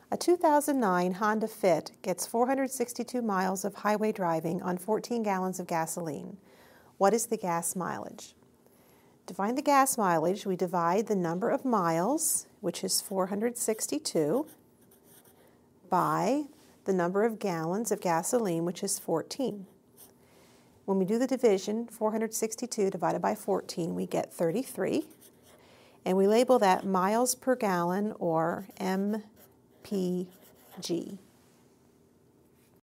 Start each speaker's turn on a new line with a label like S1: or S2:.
S1: A 2009 Honda Fit gets 462 miles of highway driving on 14 gallons of gasoline. What is the gas mileage? To find the gas mileage, we divide the number of miles, which is 462, by the number of gallons of gasoline, which is 14. When we do the division, 462 divided by 14, we get 33. And we label that miles per gallon, or MPG.